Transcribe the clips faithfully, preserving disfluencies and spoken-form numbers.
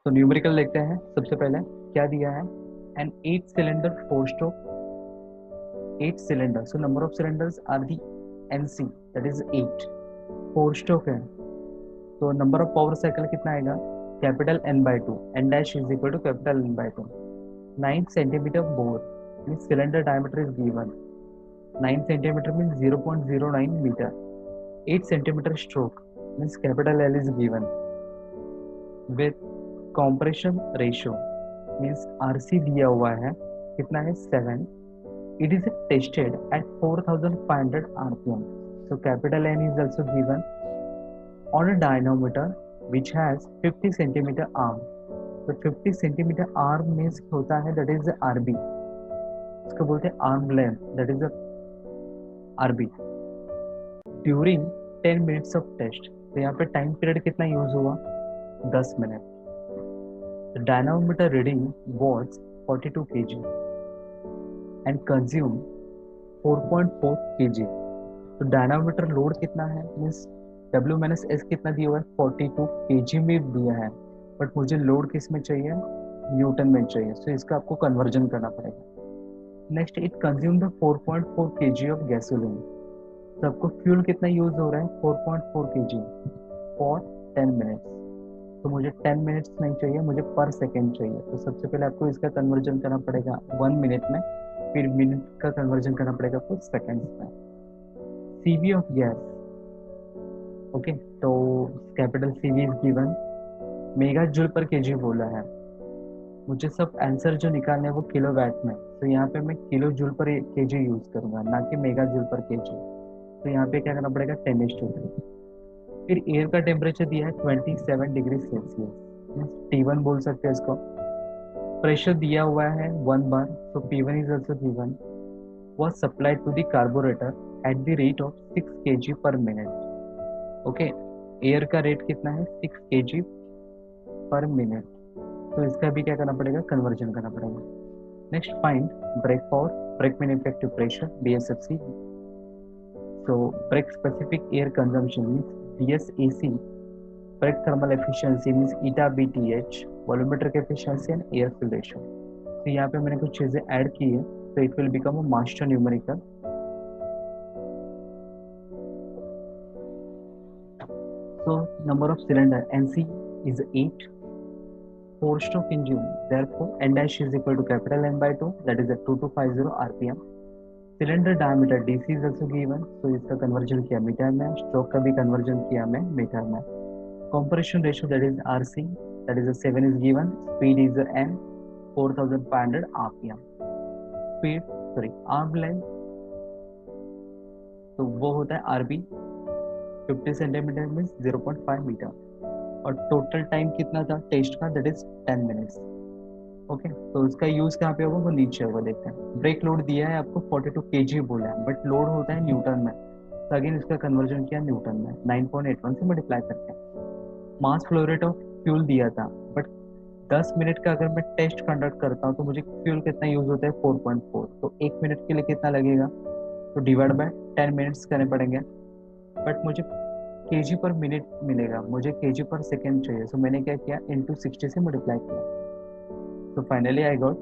तो न्यूमेरिकल देखते हैं। सबसे पहले क्या दिया है, N eight cylinder four stroke, eight cylinder, so number of cylinders are the NC, that is eight. Four stroke है तो नंबर ऑफ पावर साइकिल कितना आएगा, capital N by two, N dash is equal to capital N by two. Nine centimetre bore mean cylinder diameter is given, nine centimetre mean zero point zero nine metre. Eight centimetre stroke means capital L is given with compression ratio means RC दिया हुआ है कितना है, seven. It is tested at four thousand five hundred RPM, so capital N is also given on a dynamometer which has fifty centimeter arm। तो fifty centimeter arm means होता है that is R B, इसको बोलते हैं arm length, that is a R B। during ten minutes of test, तो यहाँ पे time period कितना यूज हुआ, ten minute. The dynamometer reading was forty two kg and consumed four point four kg। तो dynamometer load कितना है, means W minus S कितना दिया हुआ है, फोर्टी टू kg में दिया है, बट मुझे लोड किस में चाहिए, न्यूटन में चाहिए, सो so इसका आपको कन्वर्जन करना पड़ेगा। Next, it consume the four point four kg of gasoline, तो आपको फ्यूल कितना यूज हो रहा है, four point four kg for ten minutes. तो मुझे टेन मिनट्स नहीं चाहिए, मुझे पर सेकेंड चाहिए, तो सबसे पहले आपको इसका कन्वर्जन करना पड़ेगा वन मिनट में, फिर मिनट का कन्वर्जन करना पड़ेगा आपको सेकेंड्स में। सीवी ऑफ गैस, ओके, तो capital CV is given, mega joule per KG बोला है, मुझे सब आंसर जो निकालने हैं वो किलो वैट में, तो यहाँ पे मैं kilo joule per KG use करूंगा, ना कि मेगा जूल पर केजी। तो यहाँ पे क्या करना पड़ेगा, टेन इज टू थ्री। फिर एयर का टेम्परेचर दिया है twenty seven degree Celsius, T one बोल सकते हैं इसको। प्रेशर दिया हुआ है वन बार, तो P one is also given, was supplied to the carburetor at the rate of six kg per minute। Okay, air का रेट कितना है, सिक्स kg पर मिनट, तो इसका भी क्या करना पड़ेगा, कन्वर्जन करना पड़ेगा। Next, find brake power, brake mean effective pressure, B S F C. So brake specific air consumption means B S A C, brake thermal efficiency means eta B T H, volumetric efficiency and air fuel ratio. तो यहाँ पे मैंने कुछ चीजें add की है, so it will become a master numerical। So number of cylinder N C is eight, four stroke engine, therefore N dash is equal to capital N by two, that is at two two five zero R P M। cylinder diameter D C is also given, so इसका conversion किया metre में, stroke का भी conversion किया मैं metre में। compression ratio that is R C, that is a seven is given, speed is a N, four thousand five hundred R P M। Speed sorry arm length, तो वो होता है RB, fifty centimetre mean zero point five metre, और total time कितना था test का, that is ten minutes. Okay, तो उसका यूज कहाँ पे होगा वो नीचे होगा, देखते हैं। ब्रेक लोड दिया है आपको फोर्टी टू केजी बोला है, बट लोड होता है न्यूटन में, तो अगेन इसका कन्वर्जन किया न्यूटन में, नाइन पॉइंट एट वन से मल्टीप्लाई करके। Mass flow rate of fuel दिया था, बट दस मिनट का अगर मैं टेस्ट कंडक्ट करता हूँ तो मुझे फ्यूल कितना यूज होता है, फोर पॉइंट फोर, तो एक मिनट के लिए कितना लगेगा, तो डिवाइड बाय टेन मिनट्स करने पड़ेंगे, बट मुझे केजी पर मिनट मिलेगा, मुझे केजी पर सेकेंड चाहिए, सो मैंने क्या किया, इंटू सिक्सटी से मल्टीप्लाई किया, तो finally I got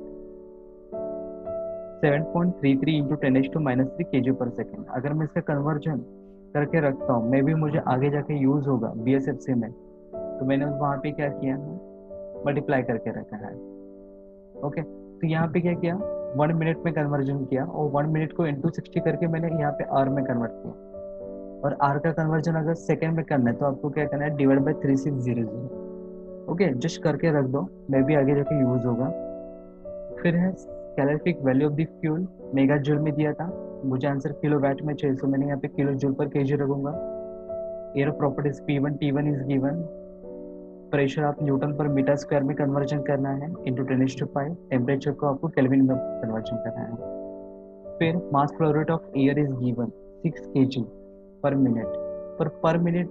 seven point three three into ten H two minus three kg per second. अगर मैं इसका कन्वर्जन करके रखता हूँ, मे भी मुझे आगे जाके यूज होगा बी एस एफ सी में, तो मैंने वहाँ पे क्या किया है, मल्टीप्लाई करके रखा है। ओके, तो यहाँ पे क्या किया, वन मिनट में कन्वर्जन किया, और वन मिनट को इंटू सिक्सटी करके मैंने यहाँ पे आर में कन्वर्ट किया, और आर का कन्वर्जन अगर सेकेंड में करना है तो आपको क्या करना है, divide by three six zero zero. Okay, just करके रख दो, मे भी आगे जाके यूज होगा। फिर है calorific value of the fuel, mega joule में दिया था, मुझे आंसर किलो वैट में चाहिए, सो मैंने यहाँ पे किलो जूल पर केजी रखूंगा। Air properties P one T one is given, pressure आप न्यूटन पर मीटर स्क्वायर में कन्वर्जन करना है, into ten two five, temperature को आपको केल्विन में कन्वर्जन करना है। फिर mass flow rate of air is given six KG per minute, per per minute,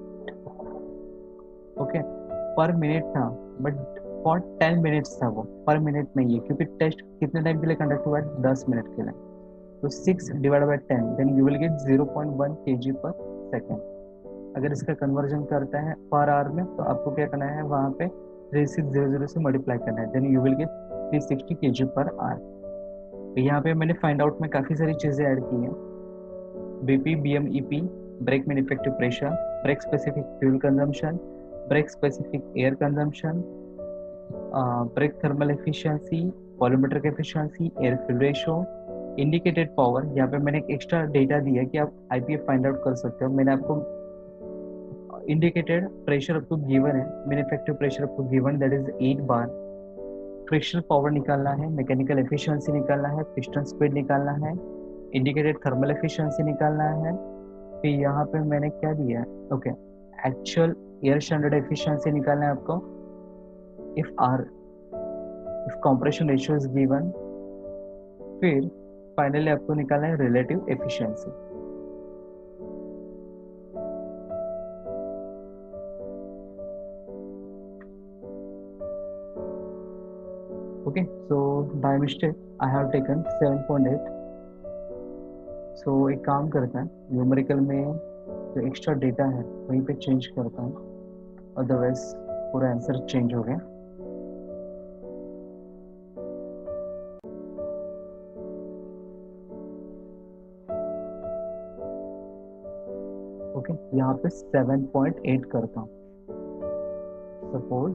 okay, per minute था, बट फॉर टेन मिनट्स था वो, पर मिनट नहीं है, क्योंकि टेस्ट कितने टाइम के लिए कंडक्ट हुआ है, दस मिनट के लिए, तो six divide by ten, then you will get zero point one KG per second. अगर इसका कन्वर्जन करते हैं पर आवर में, तो आपको क्या करना है, वहाँ पे थ्री सिक्स जीरो जीरो से मल्टीप्लाई करना है, then you will get three sixty K G पर आर। तो यहाँ पे मैंने फाइंड आउट में काफ़ी सारी चीज़ें ऐड की हैं, BP, BMEP, brake mean effective pressure, brake specific fuel consumption, brake specific air consumption, brake thermal efficiency, volumetric efficiency, air fuel ratio, indicated power. यहाँ पे मैंने एक एक्स्ट्रा डेटा दिया है कि आप आईपीएफ फाइंड आउट कर सकते हो। मैंने आपको इंडिकेटेड प्रेशर आपको गिवन है, मीन इफेक्टिव प्रेशर आपको given that is eight bar. Frictional power निकालना है, मैकेनिकल एफिशिएंसी निकालना है, पिस्टन स्पीड निकालना है, इंडिकेटेड थर्मल एफिशिएंसी निकालना है। फिर यहाँ पे मैंने क्या दिया है, okay, actual air standard efficiency निकालना है आपको, if or if compression ratio is given. फिर फाइनली आपको निकालना है relative efficiency. Okay, so by mistake I have taken seven point eight. So एक काम करता है, न्यूमेरिकल में जो एक्स्ट्रा डेटा है वहीं पे चेंज करता हूँ, अदरवाइज पूरा आंसर चेंज हो गया। ओके, यहाँ पे सेवन पॉइंट एट करता हूँ। Suppose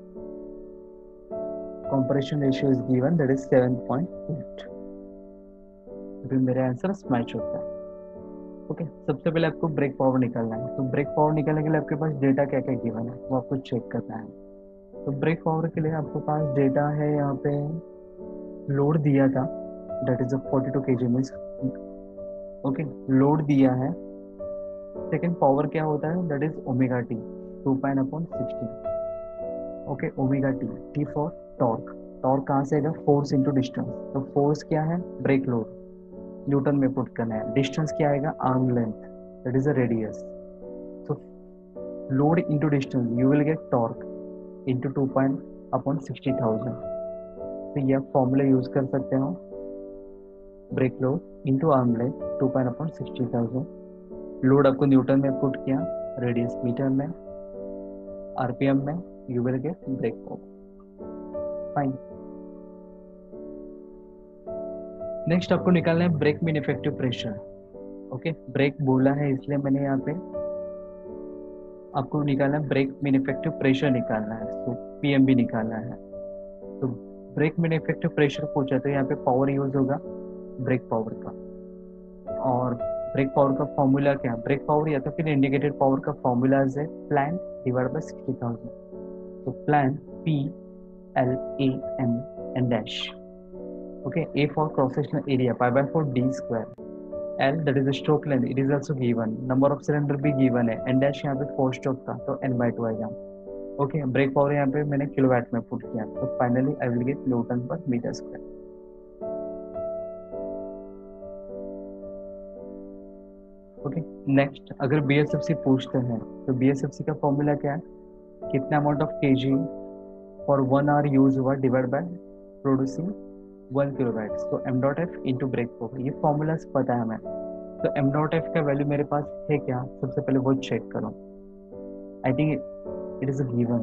compression ratio is given that is seven point eight. अभी मेरा आंसर मैच होता है। ओके, सबसे पहले आपको ब्रेक पावर निकालना है। तो ब्रेक पावर निकालने के लिए आपके पास डेटा क्या क्या गिवन है वो आपको चेक करना है। तो ब्रेक पावर के लिए आपके पास डेटा है, यहाँ पे लोड दिया था दैट इज फोर्टी टू के जी मीन्स, ओके, लोड दिया है। सेकेंड पावर क्या होता है that is omega T, two pi N upon sixty. Okay, omega T, T for torque. Torque कहाँ से आएगा, फोर्स इंटू डिस्टेंस। तो फोर्स क्या है, ब्रेक लोड, न्यूटन में पुट करना है। डिस्टेंस क्या आएगा, arm length, that is a radius. तो load into distance, you will get torque into two point upon sixty thousand. तो यह फॉर्मूला यूज कर सकते हो, brake load into arm length two point upon sixty thousand. Load आपको newton में put किया, radius metre में, आरपीएम में, you will get brake power. Fine. Next आपको निकालना है brake mean effective pressure. Okay, brake बोला है इसलिए मैंने यहाँ पे आपको निकालना है ब्रेक मीन इफेक्टिव प्रेशर निकालना है, तो पीएमबी निकालना है। तो ब्रेक मीन इफेक्टिव प्रेशर पूछा तो यहाँ पे पावर यूज होगा ब्रेक पावर का, और ब्रेक पावर का फॉर्मूला क्या है, ब्रेक पावर या तो फिर इंडिकेटेड पावर का फॉर्मूला है plan divide by sixty thousand. तो plan P L A M N dash. Okay, A for cross sectional area, pi by four d square, L that is the stroke length, it is also given, number of cylinder भी given है, n dash यहाँ पे four stroke था तो n by two आएगा। Okay, brake power यहाँ पे मैंने किलोवाट में पुट किया, तो finally I will get newton per metre square. Okay, next अगर बीएसएफसी पूछते हैं तो बीएसएफसी का फॉर्मूला क्या है, कितना amount of kg for one hour use हुआ divide by producing one kilowatt. तो M dot F into brake power, ये फॉर्मूलाज पता है हमें। तो एम डॉट एफ का वैल्यू मेरे पास है क्या, सबसे पहले वो चेक करो। I think it is a given.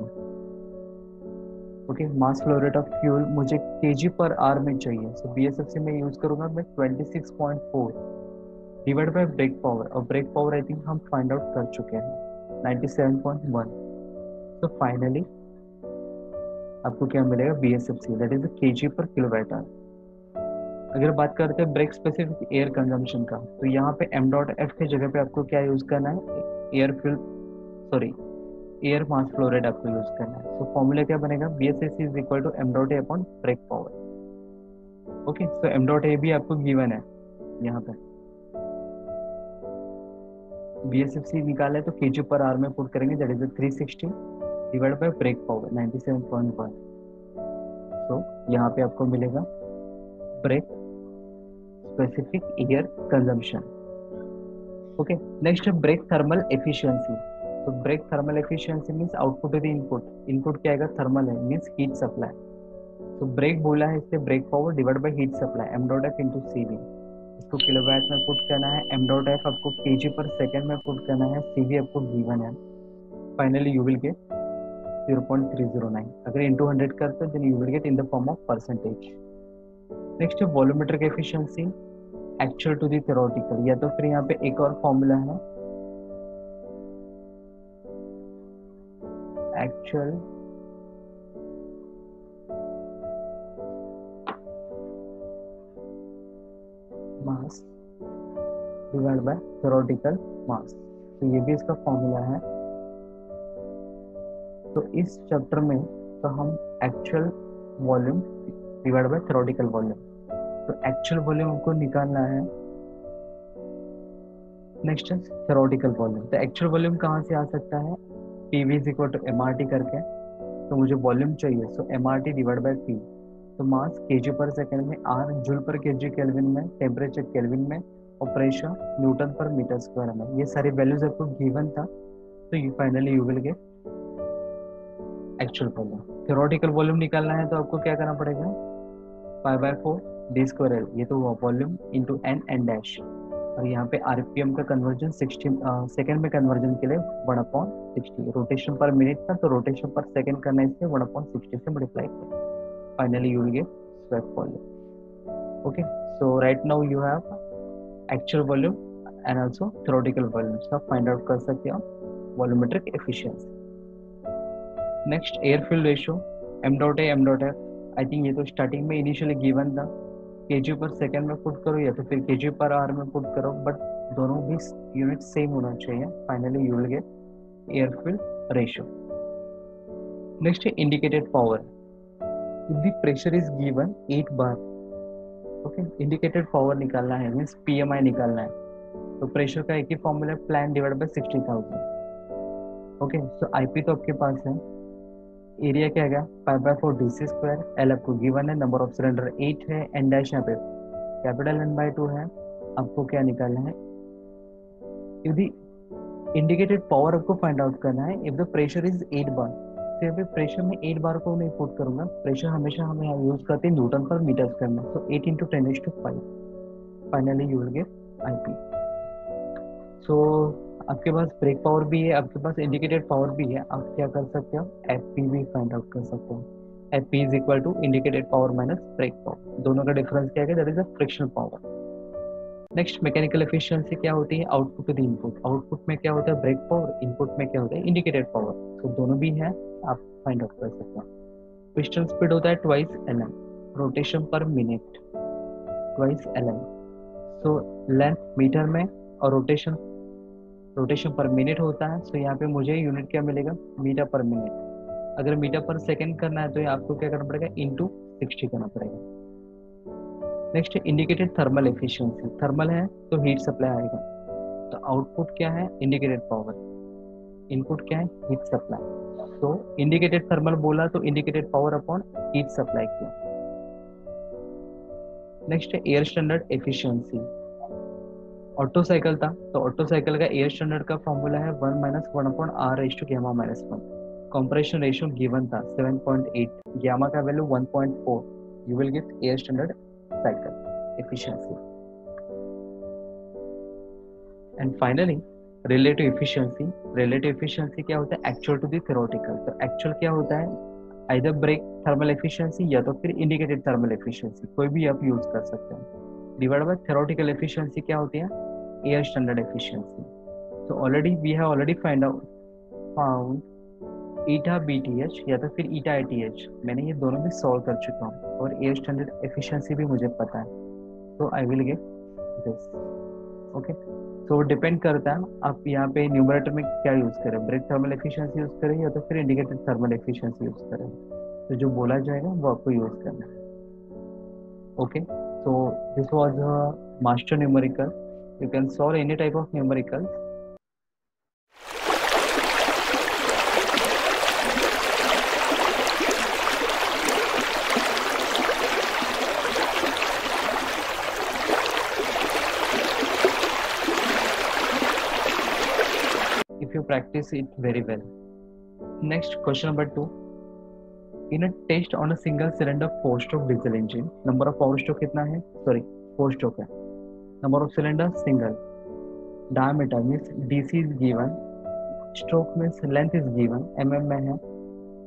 Okay, mass flow rate of fuel मुझे केजी पर आवर में चाहिए, सो बीएसएफसी में यूज करूंगा मैं twenty six point four divide by brake power, और ब्रेक पावर आई थिंक हम find out कर चुके हैं नाइंटी सेवन पॉइंट वन। तो फाइनली आपको क्या मिलेगा, BSFC that is kg per kilowatt hour. अगर बात करते हैं ब्रेक स्पेसिफिक एयर कंजम्पशन का, तो यहाँ पे एम डॉट एफ की जगह पे आपको क्या यूज करना है, air fuel sorry air mass flow rate आपको यूज करना है। तो फॉर्मूला क्या बनेगा, BSFC is equal to M dot A upon brake power. Okay, तो एम डॉट ए भी आपको गिवन है यहाँ पे, बीएसएफसी निकाला है तो केजी पर आवर में पुट करेंगे, that is three sixty divide by brake power ninety seven point one. तो यहाँ पे आपको मिलेगा brake specific air consumption. Okay, next है ब्रेक थर्मल एफिशिएंसी। तो brake thermal efficiency means output to the input, input क्या आएगा, थर्मल है मींस हीट सप्लाई। तो ब्रेक बोला है इससे brake power divide by heat supply, M dot F into C V. इसको किलोवाट में पुट करना है, एम डॉट एफ आपको केजी पर सेकेंड में पुट करना है, सी वी आपको गिवन है। Finally you will get zero point three zero nine. अगर इंटू हंड्रेड करते then you will get in the form of percentage. Next है volumetric efficiency actual to the theoretical, या तो फिर यहाँ पे एक और फॉर्मूला है actual mass divide by theoretical mass. तो ये भी इसका फॉर्मूला है. तो इस चैप्टर में तो हम actual volume divide by theoretical volume, तो एक्चुअल वॉल्यूम हमको निकालना है. नेक्स्ट है थ्योरेटिकल वॉल्यूम. तो एक्चुअल वॉल्यूम कहाँ से आ सकता है, P V is equal to M R T करके. तो मुझे वॉल्यूम चाहिए, so M R T divide by P. तो मास केजी पर सेकेंड में, R joule per kg kelvin में, टेम्परेचर केल्विन में, और pressure newton per metre square में. ये सारी वैल्यूज आपको गिवन था. तो you finally you will get actual volume. Theoretical volume निकालना है तो आपको क्या करना पड़ेगा, pi by four D square L, ये तो volume into N N dash. और यहाँ पे आरपीएम का कन्वर्जन सिक्सटीन सेकेंड में कन्वर्जन के लिए one upon sixty. Rotation per minute था तो रोटेशन पर सेकेंड करना इसलिए वन अपॉन सिक्सटी से मल्टीप्लाई किया. Finally you will gate swept volume. Okay, so right now you have actual volume and also theoretical volume. सब find out कर सकते हो volumetric efficiency. Next air fuel ratio M dot A M dot F. I think ये तो starting में initially given था, kg per second में put करो या तो फिर केजी पर आर में पुट करो, बट दोनों भी यूनिट सेम होना चाहिए. Finally you will get air fuel ratio. Next है indicated power. If the pressure is given eight bar, okay, indicated power निकालना है मीन्स पीएमआई निकालना है. तो प्रेशर का एक ही formula plan divide by sixty thousand. Okay, so IP तो आपके पास है, एरिया क्या है pi by four D C square, L आपको गिवन है, नंबर ऑफ सिलेंडर एट है, एन डैश यहाँ पे कैपिटल एन बाई टू है. आपको क्या निकालना है, यदि इंडिकेटेड पावर आपको फाइंड आउट करना है. If the pressure is eight bar, तो यहाँ पे प्रेशर में एट बार को नहीं पुट करूंगा. प्रेशर हमेशा हम यहाँ यूज करते हैं न्यूटन पर मीटर स्क्वायर में, तो eight into ten is two five. Finally you will get I P. So आपके पास ब्रेक पावर भी है, आपके पास इंडिकेटेड पावर भी है. आप क्या कर सकते हो, एफ पी भी फाइंड आउट कर सकते हो. F P is equal to indicated power minus brake power. दोनों का डिफरेंस क्या है, that is a frictional power. Next mechanical efficiency क्या होती है, output to the input. Output में क्या होता है ब्रेक पावर, इनपुट में क्या होता है इंडिकेटेड पावर. तो दोनों भी है, आप फाइंड आउट कर सकते हो. पिस्टन स्पीड होता है twice L M, rotation per minute twice L M. So length metre में और रोटेशन रोटेशन पर मिनट होता है. सो यहाँ पे मुझे यूनिट क्या मिलेगा, मीटर पर मिनट. अगर मीटर पर सेकंड करना है तो आपको क्या करना पड़ेगा, इनटू सिक्सटी करना पड़ेगा. Next indicated thermal efficiency. Thermal है तो हीट सप्लाई आएगा. तो आउटपुट क्या है, इंडिकेटेड पावर, इनपुट क्या है हीट सप्लाई. तो इंडिकेटेड थर्मल बोला तो indicated power upon heat supply किया. नेक्स्ट है air standard efficiency. Auto cycle था तो ऑटो साइकिल का एयर स्टैंडर्ड का फॉर्मूला है one minus one upon R raise to gamma minus one. Compression ratio given था सेवन पॉइंट एट, गैमा का value one point four. You will get air standard cycle efficiency. And finally relative efficiency. Relative efficiency क्या होता है, actual to the theoretical. तो actual क्या होता है, either break thermal efficiency या तो फिर इंडिकेटेड थर्मल एफिशिएंसी, कोई भी आप यूज कर सकते हैं. डिवाइड बाय थ्योरेटिकल एफिशिएंसी क्या होती है, air standard efficiency. So already we have already find out found eta B T H या तो फिर ईटा आई टी एच. मैंने ये दोनों भी सॉल्व कर चुका हूँ और एयर स्टैंडर्ड एफिशिएंसी भी मुझे पता है. तो I will get this. Okay, so depend करता है आप यहाँ पे न्यूमरेटर में क्या यूज करें, ब्रेक थर्मल एफिशिएंसी यूज करें या तो फिर इंडिकेटेड थर्मल एफिशिएंसी यूज करें. तो जो बोला जाएगा वो आपको यूज करना है. Okay, so this was a master numerical. You can solve any type of numerical. If you practice it very well. Next question number two. In a test on a single cylinder four stroke diesel engine, number of power stroke कितना है, sorry four stroke है. Number of cylinder single, diameter means D C is given, stroke means length is given, mm में है,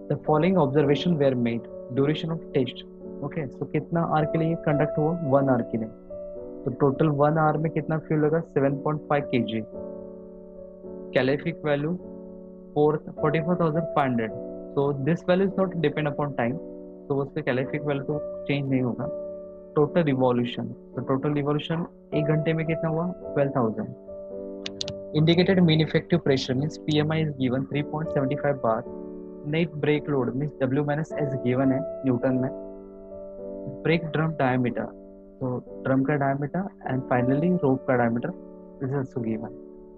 the following observation were made, duration of test. Okay, so कितना आर के लिए conduct हुआ, वन आर के लिए, तो टोटल वन आवर में कितना फ्यूल लगा, seven point five K G. Calorific value four forty four thousand five hundred. So this value is not depend upon time, तो उसके कैलोरीफिक वैल्यू तो चेंज नहीं होगा। टोटल रिवॉल्यूशन, तो टोटल रिवॉल्यूशन एक घंटे में कितना हुआ, twelve thousand. Indicated mean effective pressure means P M I is given three point seventy five bar. Net brake load means W minus S given है न्यूटन में। ब्रेक ड्रम डायमीटर, तो drum का diameter, and finally rope का diameter this is also given.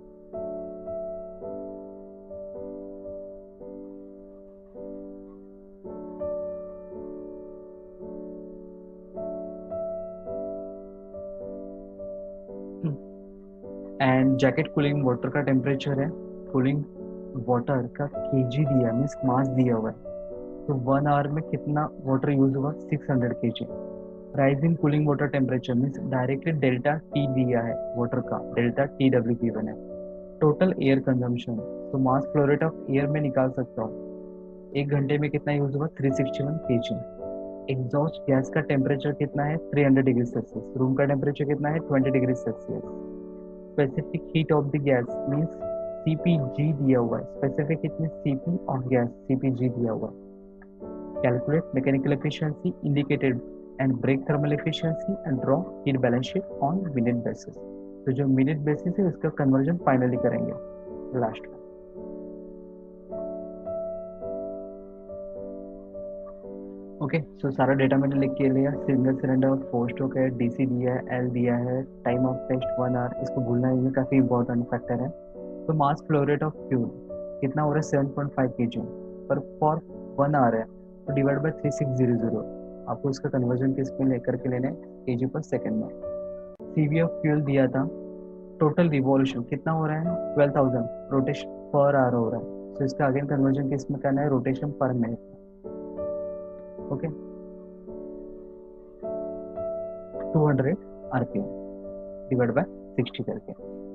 And jacket cooling water का temperature है, cooling water का KG दिया means mass दिया हुआ है, तो वन आवर में कितना वाटर यूज हुआ, six hundred KG. Rising cooling water temperature means directly delta T दिया है वाटर का, डेल्टा टी डब्ल्यू गिवन है। टोटल एयर कंजम्पशन, तो mass flow rate of air में निकाल सकता हूँ, एक घंटे में कितना यूज हुआ, three sixty one KG. Exhaust gas का टेम्परेचर कितना है, three hundred degree Celsius. Room का टेम्परेचर कितना है, twenty degree Celsius. Specific heat of the gas means CPG दिया हुआ है, स्पेसिफिक कितनी सीपी ऑफ गैस, सीपीजी दिया हुआ है। Calculate mechanical efficiency indicated and brake thermal efficiency and draw heat balance sheet on minute basis. तो जो मिनट बेसिस है उसका कन्वर्जन फाइनली करेंगे लास्ट में। ओके, सो सारा डेटा मैंने लिख के लिया। सिंगल सिलेंडर, फोर स्ट्रोक है, डीसी दिया है, एल दिया है, time of test one hour, इसको भूलना है, ये काफ़ी इंपॉर्टेंट फैक्टर है। तो mass flow rate of fuel कितना हो रहा है, seven point five K G पर फॉर वन आवर है, तो divide by three six zero zero. आपको इसका कन्वर्जन किस में लेकर के लेना है, के जी पर सेकेंड में। सी वी ऑफ फ्यूल दिया था, टोटल रिवॉल्यूशन कितना हो रहा है, twelve thousand rotation per hour हो रहा है, तो इसका अगेन कन्वर्जन किस में करना है, rotation per minute. Okay, two hundred RPM divide by sixty करके।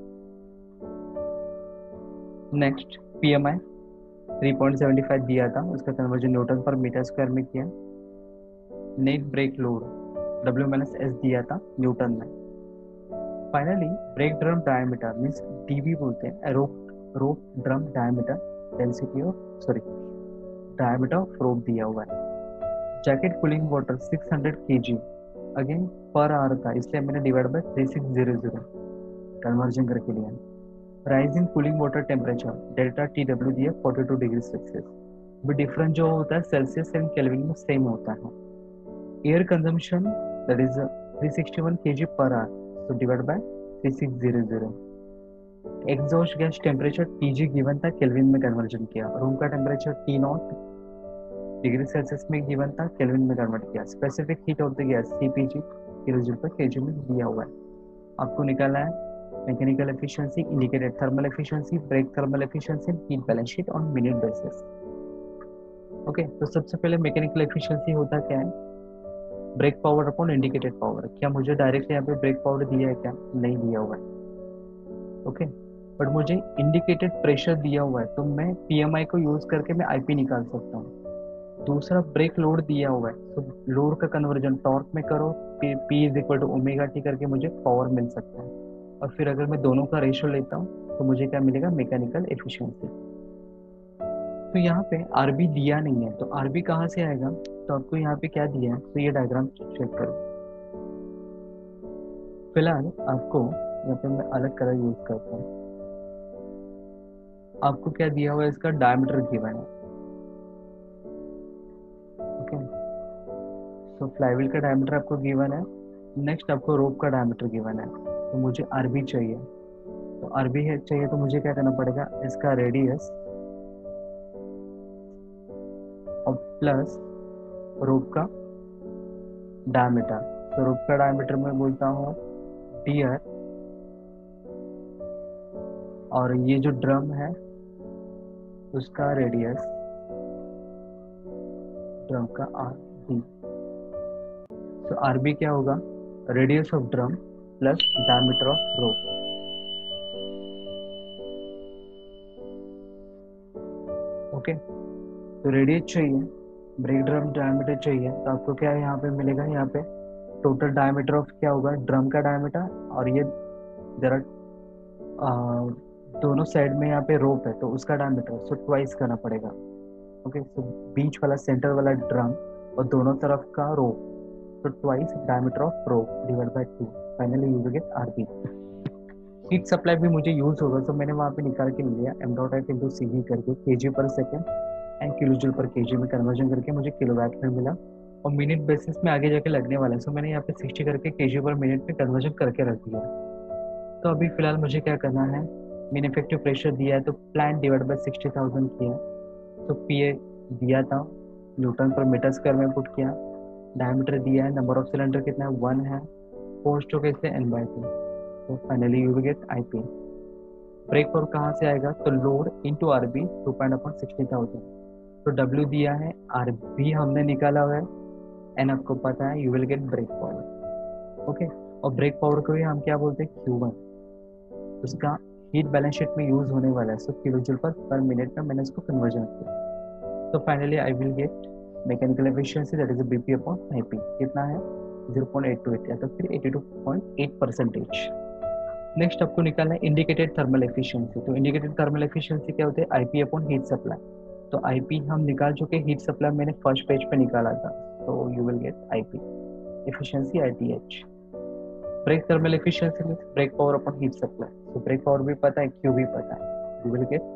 Next PMI three point seventy five दिया था, उसका conversion newton per metre square में किया। Net brake load W minus S दिया था न्यूटन में। Finally brake drum diameter means DB बोलते हैं, rope rope drum diameter density of sorry diameter of rope दिया हुआ है। Jacket cooling water six hundred KG again per hour था, इसलिए मैंने divide by three six zero zero conversion करके लिया। Rising cooling water temperature delta T W दिया forty two degree Celsius. भी डिफरेंस जो होता है सेल्सियस एंड केल्विन में सेम होता है। Air consumption that is three sixty one KG per hour, so divided by three six zero zero. Exhaust gas temperature TG given था, Kelvin में conversion किया। रूम का temperature T naught degree Celsius में given था, Kelvin में convert किया। Specific heat of the gas CPG kilo per KG में दिया हुआ है। आपको निकालना है mechanical efficiency indicated thermal efficiency, brake thermal efficiency, heat balance sheet on minute basis. Okay, तो सबसे पहले मैकेनिकल एफिशिएंसी होता क्या है, brake power upon indicated power. क्या मुझे डायरेक्टली यहाँ पे ब्रेक पावर दिया है, क्या नहीं दिया हुआ है। ओके, बट मुझे इंडिकेटेड प्रेशर दिया हुआ है, तो मैं पीएमआई को यूज करके मैं आईपी निकाल सकता हूँ। दूसरा ब्रेक लोड दिया हुआ है, तो लोड का कन्वर्जन टॉर्क में करो, P is equal to omega T करके मुझे पावर मिल सकता है। और फिर अगर मैं दोनों का रेशियो लेता हूँ तो मुझे क्या मिलेगा, मैकेनिकल एफिशिएंसी। तो यहाँ पे आरबी दिया नहीं है, तो आरबी कहाँ से आएगा, तो आपको यहाँ पे क्या दिया है, तो ये डायग्राम चेक करो। फिलहाल आपको यहाँ पे मैं अलग कलर यूज करता हूँ। आपको क्या दिया हुआ है, इसका डायमीटर गिवन है। ओके, तो फ्लाईव्हील का डायमीटर आपको गिवन है। नेक्स्ट आपको रोप का डायमीटर गिवन है, तो मुझे आरबी चाहिए। तो आरबी है चाहिए तो मुझे क्या करना पड़ेगा, इसका रेडियस और प्लस रोप का डायमीटर। तो रोप का डायमीटर मैं बोलता हूँ डी आर, और ये जो ड्रम है उसका रेडियस ड्रम का आर डी। तो आर बी क्या होगा, radius of drum plus diameter of rope. Okay, तो रेडियस चाहिए, ब्रेक ड्रम डायमीटर चाहिए, तो आपको क्या यहाँ पे मिलेगा, यहाँ पे टोटल डायमीटर ऑफ क्या होगा, ड्रम का डायमीटर, और ये जरा दोनों साइड में यहाँ पे रोप है तो उसका डायमीटर, सो ट्वाइस करना पड़ेगा। ओके, सो बीच वाला सेंटर वाला ड्रम और दोनों तरफ का rope, so twice diameter of rope divided by two, finally you will get R P। Heat supply भी मुझे यूज होगा, तो मैंने वहाँ पे निकाल के लिया M dot F into C V करके KG per second and kilo joule per KG में कन्वर्जन करके मुझे किलोवाट में मिला, और मिनट बेसिस में आगे जाके लगने वाला है, सो मैंने यहाँ पे सिक्सटी करके केजी पर मिनट में कन्वर्जन करके रख दिया। तो अभी फिलहाल मुझे क्या करना है, मीन इफेक्टिव प्रेशर दिया है तो plant divide by sixty thousand किया, तो पी ए दिया था न्यूटन पर मीटर स्क्वायर में पुट किया, डायमीटर दिया है, नंबर ऑफ सिलेंडर कितना है, वन है, फोर स्ट्रोक कैसे एन बाई टू, तो finally you will get I P. Brake power कहाँ से आएगा, तो load into R B two point upon sixty thousand, तो डब्ल्यू दिया है, आर बी हमने निकाला हुआ है, एन आपको पता है, you will get brake power. Okay, और ब्रेक पावर को ही हम क्या बोलते हैं, क्यू वन, उसका हीट बैलेंस शीट में यूज होने वाला है, सो किलो जूल पर पर मिनट में मैंने इसको कन्वर्जन किया, तो finally I will get mechanical efficiency that is BP upon IP कितना है, zero point eight two eight या तो फिर eighty two point eight percentage. Next आपको निकालना है इंडिकेटेड थर्मल एफिशिएंसी, तो इंडिकेटेड थर्मल एफिशिएंसी क्या होते हैं, आईपी अपॉन हीट सप्लाई, तो आईपी हम निकाल चुके, हीट सप्लाई मैंने फर्स्ट पेज पे निकाला था, तो you will get IP efficiency ITH. Brake thermal efficiency means brake power upon heat supply, तो ब्रेक पावर भी पता है, क्यू भी पता है, you will get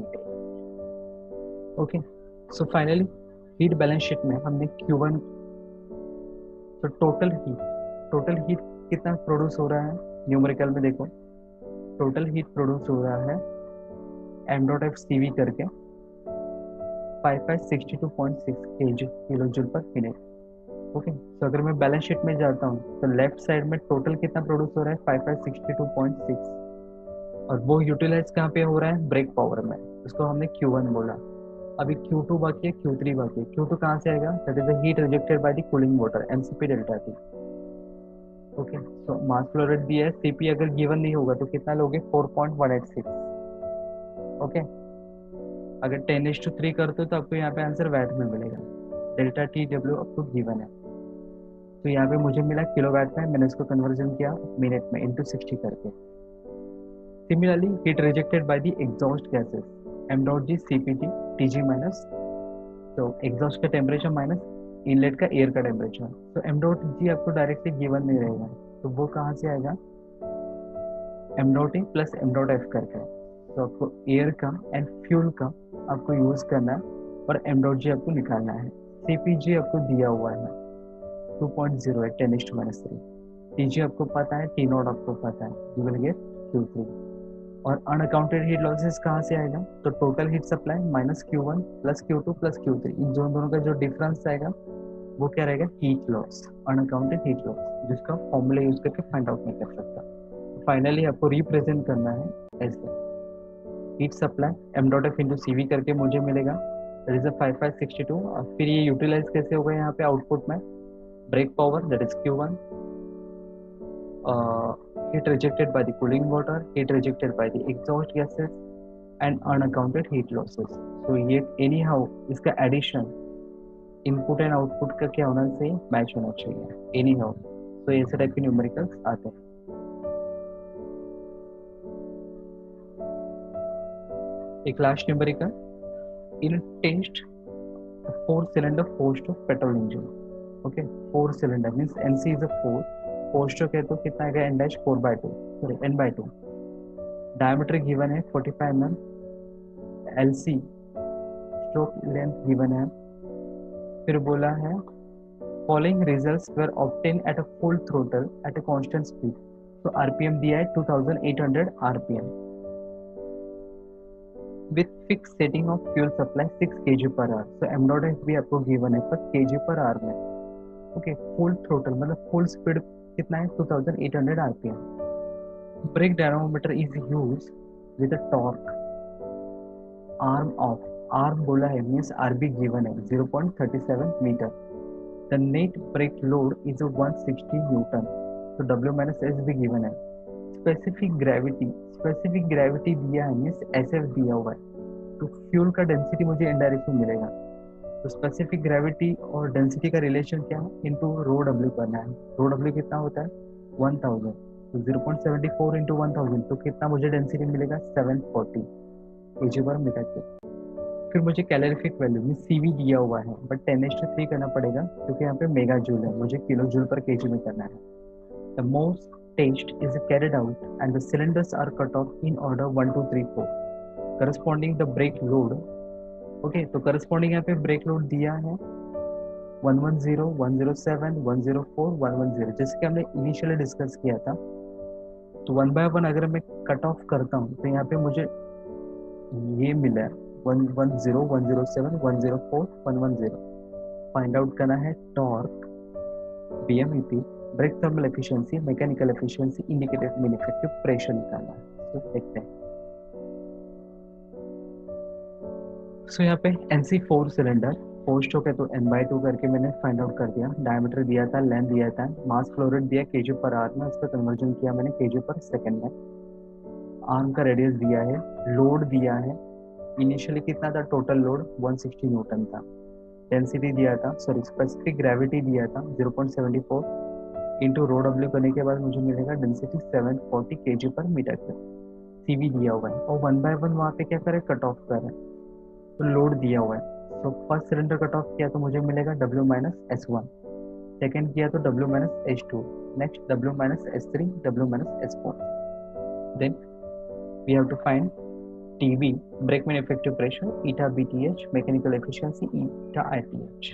okay. So finally heat balance sheet में हमने क्यू वन, तो टोटल हीट, टोटल हीट कितना प्रोड्यूस हो रहा है, न्यूमेरिकल में देखो, टोटल हीट प्रोड्यूस हो रहा है M dot F C V करके five five sixty two point six KG kilo joule per minute. Okay, तो अगर मैं बैलेंस शीट में जाता हूँ तो लेफ्ट साइड में टोटल कितना प्रोड्यूस हो रहा है, five five sixty two point six, और वो यूटिलाइज कहाँ पे हो रहा है, ब्रेक पावर में, उसको हमने क्यू वन बोला। अभी क्यू टू बाकी है, क्यू थ्री बाकी है, क्यू टू कहाँ से आएगा, that is the heat rejected by the cooling water, MCP delta T. Okay, so mass flow rate दिया है, सीपी अगर गिवन नहीं होगा तो कितना लोगे, four point one eight six. Okay, अगर टेन इज टू थ्री करते हो तो आपको यहाँ पे आंसर वैट में मिलेगा, डेल्टा टी डब्ल्यू आपको गिवन है, तो यहाँ पे मुझे मिला किलो वैट में, मैंने इसको कन्वर्जन किया मिनट में इंटू सिक्सटी करके। Similarly heat rejected by the exhaust gases, M dot G C P T T G minus, तो एग्जॉस्ट का टेम्परेचर माइनस इनलेट का एयर का टेम्परेचर, तो एम डॉट जी आपको डायरेक्टली गिवन नहीं रहेगा, तो वो कहाँ से आएगा, M dot A plus M dot F करके, तो आपको एयर का एंड फ्यूल का आपको यूज करना है, और एम डॉट जी आपको निकालना है। सी पी जी आपको दिया हुआ है two point zero eight ten is to minus three, T G आपको पता है, टी नॉट आपको पता है, you will get Q three. और अनअकाउंटेड हीट लॉसेस कहाँ से आएगा, तो total heat supply minus Q one plus Q two plus Q three, इन दोनों दोनों का जो डिफरेंस आएगा वो क्या रहेगा, heat loss, unaccounted heat loss, जिसका फॉर्मूला यूज करके फाइंड आउट नहीं कर सकता। फाइनली आपको रिप्रेजेंट करना है ऐसे, heat supply M dot F into C V करके मुझे मिलेगा, that is five five sixty two, और फिर ये यूटिलाइज कैसे होगा यहाँ पे आउटपुट में, brake power that is Q one, heat rejected by the cooling water, heat rejected by the exhaust gases and unaccounted heat losses. So ये anyhow इसका addition इनपुट एंड आउटपुट का क्या होना चाहिए, मैच होना चाहिए anyhow, तो ऐसे टाइप के न्यूमेरिकल्स आते हैं। एक last numerical, in test four cylinder four stroke petrol engine, okay, four cylinder means NC is a four, four stroke है तो कितना आएगा, N dash four by two, sorry N by two, diameter given है forty five M M, L C stroke length given है, फिर बोला है following results were obtain at a full throttle at a constant speed, तो RPM दिया है two thousand eight hundred RPM with fix setting of fuel supply six KG per hour, so M dot F भी आपको given है per KG per hour में। Okay, full throttle मतलब full speed कितना है, two thousand eight hundred RPM. Brake dynamometer is use with a torque arm of, arm बोला है means RB given है zero point thirty seven metre, the net brake load is one sixty newton, तो W minus S भी given है। Specific gravity, specific gravity दिया है means S F दिया हुआ है, तो फ्यूल का डेंसिटी मुझे इनडायरेक्टली मिलेगा, तो स्पेसिफिक ग्रेविटी और डेंसिटी का रिलेशन क्या है, इनटू रो डब्ल्यू करना है। रो डब्ल्यू कितना होता है, वन थाउजेंड, तो zero point seventy four into one thousand, तो कितना मुझे डेंसिटी मिलेगा, seven forty KG per metre cube. फिर मुझे कैलोरीफिक वैल्यू में सीवी दिया हुआ है, but ten S to three करना पड़ेगा क्योंकि यहाँ पे मेगा जूल है, मुझे किलो जूल पर केजी में करना है। The most test is carried out and the cylinders are cut off in order one two three four corresponding the brake load. Okay, तो करस्पॉन्डिंग यहाँ पे ब्रेक लोड दिया है one one zero, one zero seven, one zero four, one one zero, जैसे कि हमने initially discuss किया था। तो वन बाय वन अगर मैं कट ऑफ करता हूँ तो यहाँ पे मुझे ये मिला है one one zero, one zero seven, one zero four, one one zero. Find out करना है torque, BMEP, brake thermal efficiency, mechanical efficiency, indicated mean effective pressure निकालना है। तो देखते हैं। सो so, यहाँ पे NC four cylinder, four stroke है तो एन बाई टू करके मैंने फाइंड आउट कर दिया। डायमीटर दिया था, लेंथ दिया था, मास फ्लो रेट दिया केजी पर आवर में, उसका कन्वर्जन किया मैंने केजी पर सेकंड में। आर्म का रेडियस दिया है, लोड दिया है, इनिशियली कितना था total load, one sixty newton था। डेंसिटी दिया था, सॉरी स्पेसिफिक ग्रेविटी दिया था zero point seventy four into rho W करने के बाद मुझे मिलेगा density seven forty KG per metre cube. CV दिया हुआ है और वन बाय वन वहाँ पे क्या करे, कट ऑफ करे, तो लोड दिया हुआ है। तो फर्स्ट सिलेंडर कट ऑफ किया तो मुझे मिलेगा W minus S one, second किया तो W minus S two, next W minus S three, W minus S four. Then we have to find T B, brake mean effective pressure, eta B T H, mechanical efficiency, eta I T H।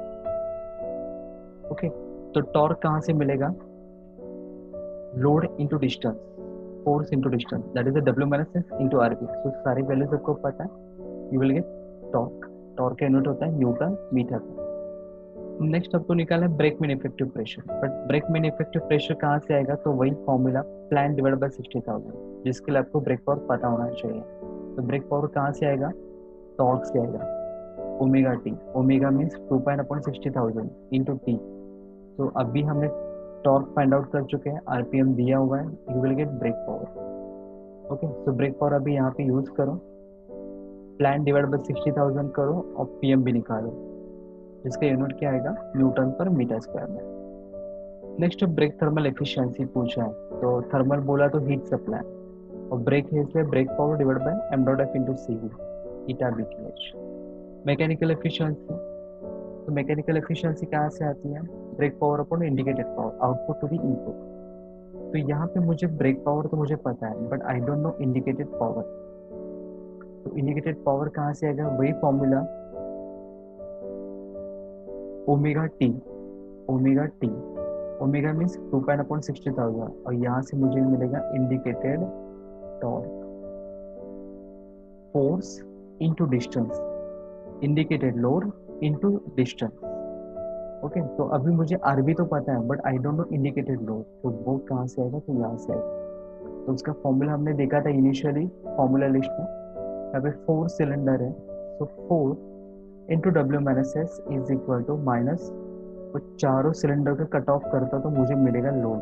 Okay, तो torque कहाँ से मिलेगा, load into distance, force into distance, that is W minus S into R B. तो सारी values आपको पता है, you will get torque. Torque का यूनिट होता है न्यूटन मीटर। नेक्स्ट आपको निकालना है brake mean effective pressure, but brake mean effective pressure कहाँ से आएगा, तो वही formula plan divide by sixty thousand, जिसके लिए आपको ब्रेक पावर पता होना चाहिए। तो ब्रेक पावर कहाँ से आएगा, टॉर्क से आएगा, omega T, omega means two pi N upon sixty thousand into T. तो अभी हमने टॉर्क फाइंड आउट कर चुके हैं, आरपीएम दिया हुआ है, you will get brake power. Okay, तो ब्रेक पावर अभी यहाँ पे यूज करो, plan divide by sixty thousand करो और पीएम भी निकालो, जिसका यूनिट क्या आएगा, न्यूटन पर मीटर स्क्वायर में। नेक्स्ट ब्रेक थर्मल एफिशिएंसी पूछा है, तो थर्मल बोला तो हीट सप्लाई, और ब्रेक है इसलिए brake power divide by M dot F into C V, eta B T H. Mechanical efficiency, तो मैकेनिकल एफिशिएंसी कहाँ से आती है, brake power upon indicated power, output to the input. तो यहाँ पे मुझे ब्रेक पावर तो मुझे पता है, but I don't know indicated power. तो इंडिकेटेड पावर कहाँ से आएगा, वही formula omega T, omega T, omega means two pi N upon sixty thousand, और यहाँ से मुझे मिलेगा indicated torque, force into distance, indicated load into distance. Okay, तो अभी मुझे आरबी तो पता है, but I don't know indicated load, तो वो कहाँ से आएगा, तो यहाँ से आएगा। तो उसका फॉर्मूला हमने देखा था इनिशियली फॉर्मूला लिस्ट में, यहाँ पे फोर सिलेंडर है, तो four into W minus S is equal to minus, तो चारों सिलेंडर का कट ऑफ करता तो मुझे मिलेगा load.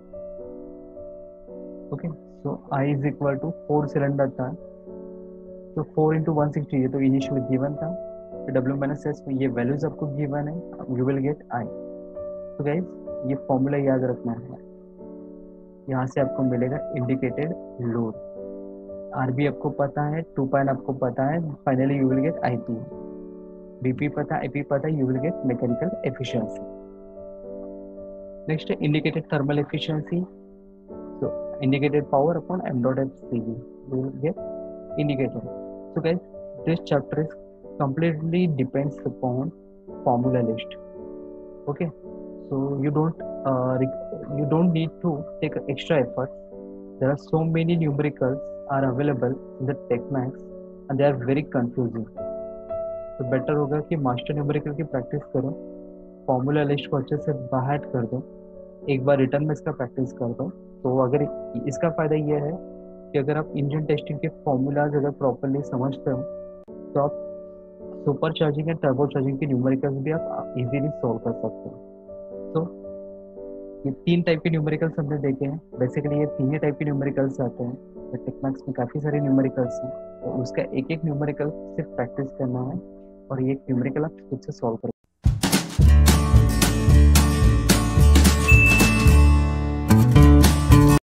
Okay, so I is equal to four cylinder था, तो फोर इंटू वन सिक्सटी, ये तो इनिशियल गिवन था, तो डब्ल्यू माइनस एस में ये वैल्यूज आपको गिवन है, यू विल गेट आई। तो गाइस ये फॉर्मूला याद रखना है, यहाँ से आपको मिलेगा इंडिकेटेड लोड, आरबी आपको पता है, टू पाइन आपको पता है, finally you will get I P, BP पता, आईपी पता, you will get mechanical efficiency. Next indicated thermal efficiency, so indicated power upon m dot f C V, you will get indicated. So guys, this chapter is completely depends upon formula list. Okay, so you don't uh, you don't need to take extra effort. There are so many numericals are available in the TechMax and they are very confusing. तो better होगा कि master numerical की practice करो, formula list को अच्छे से बाहर कर दो, एक बार रिटर्न में इसका प्रैक्टिस कर दो। तो अगर इसका फ़ायदा ये है कि अगर आप इंजन टेस्टिंग के फॉर्मूलाज अगर प्रॉपरली समझते हो तो आप supercharging and turbocharging के न्यूमेरिकल्स भी आप इजीली सॉल्व कर सकते हो। तो ये तीन टाइप के न्यूमेरिकल्स हमने देखे हैं, बेसिकली ये तीन ही टाइप के न्यूमेरिकल्स आते हैं। टेक्मैक्स में काफ़ी सारे न्यूमेरिकल्स हैं, तो उसका एक एक न्यूमेरिकल सिर्फ प्रैक्टिस करना है और ये न्यूमेरिकल आप खुद से सॉल्व करो।